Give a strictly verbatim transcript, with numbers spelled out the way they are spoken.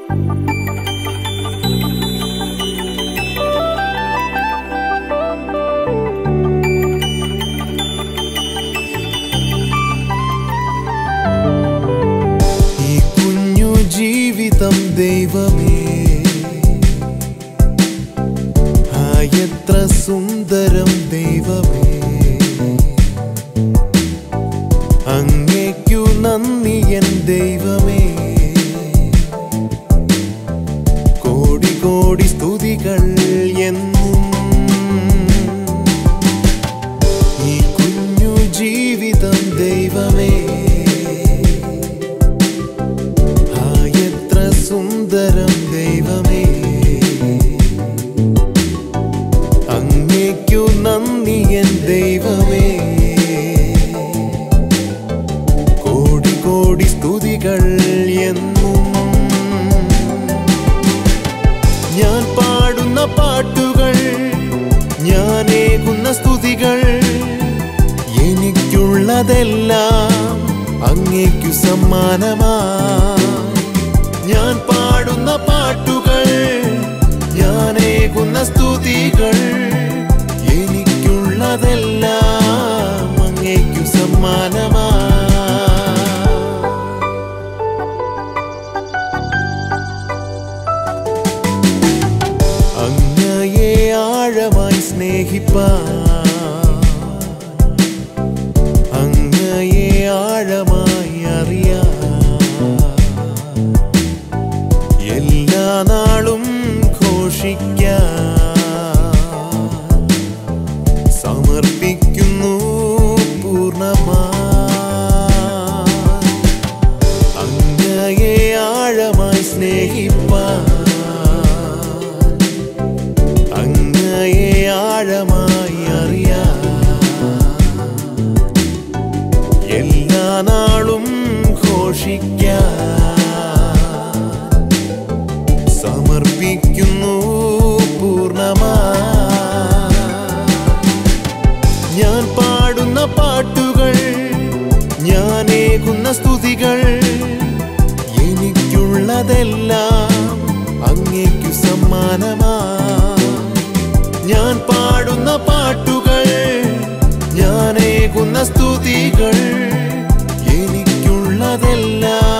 ദൈവമേ എത്ര സുന്ദരം ദൈവമേ അങ്ങേക്കു നന്ദി എൻ ദൈവമേ കോടി കോടി സ്തുതികൾ എന്നും ഈ കുഞ്ഞു ജീവിതം ദൈവമേ സുന്ദരം ദൈവമേ അങ്ങേക്കു നന്ദി എൻ ദൈവമേ കോടി കോടി സ്തുതികൾ എന്നും ഞാൻ പാടുന്ന പാട്ടുകൾ ഞാനേകുന്ന സ്തുതികൾ എനിക്കുള്ളതെല്ലാം അങ്ങേക്കു സമ്മാനമായി ഞാൻ പാടുന്ന പാട്ടുകൾ ഞാനേകുന്ന സ്തുതികൾ എനിക്കുള്ളതെല്ലാം അങ്ങേക്കു സമ്മാനമായി അങ്ങയെ ആഴമായി സ്നേഹിപ്പാൻ അങ്ങയെ ആഴമായി അറിയാൻ എല്ലാ നാളും ഘോഷിക്കാൻ സമർപ്പിക്കുന്നു പൂർണ്ണമായി അങ്ങയെ ആഴമായി സ്നേഹിപ്പാൻ അങ്ങയെ ആഴമായി അറിയാൻ എല്ലാ നാളും ഘോഷിക്കാൻ സമർപ്പിക്കുന്നു പൂർണ്ണമായി ഞാൻ പാടുന്ന പാട്ടുകൾ ഞാനേകുന്ന സ്തുതികൾ എനിക്കുള്ളതെല്ലാം അങ്ങേക്കു സമ്മാനമായി ഞാൻ പാടുന്ന പാട്ടുകൾ ഞാനേകുന്ന സ്തുതികൾ എനിക്കുള്ളതെല്ലാം